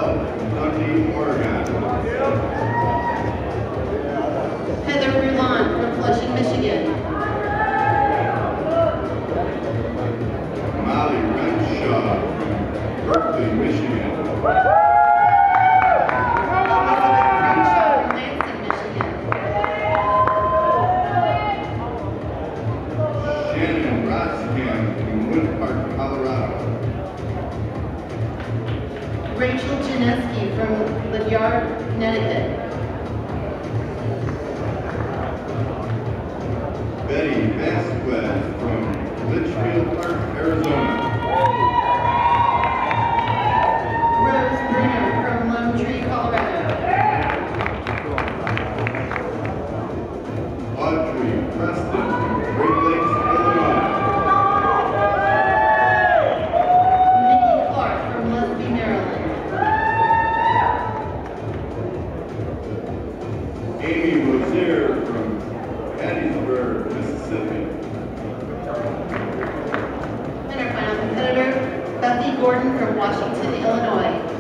Bell from Dundee, Oregon. Heather Rulon from Flushing, Michigan. Molly Renshaw from Berkeley, Michigan. Shannon Rotskamp from Wood Park, Colorado. Rachel Janeski from Ledyard, Connecticut. Betty Vasquez from Litchfield Park, Arizona. Rose Bruner from Lone Tree, Colorado. Audrey Preston from Great Lakes, Illinois. Nikki Clark from Leslie, Maryland. Amy Rozier from Hattiesburg, Mississippi. And our final competitor, Bethany Gordon from Washington, Illinois.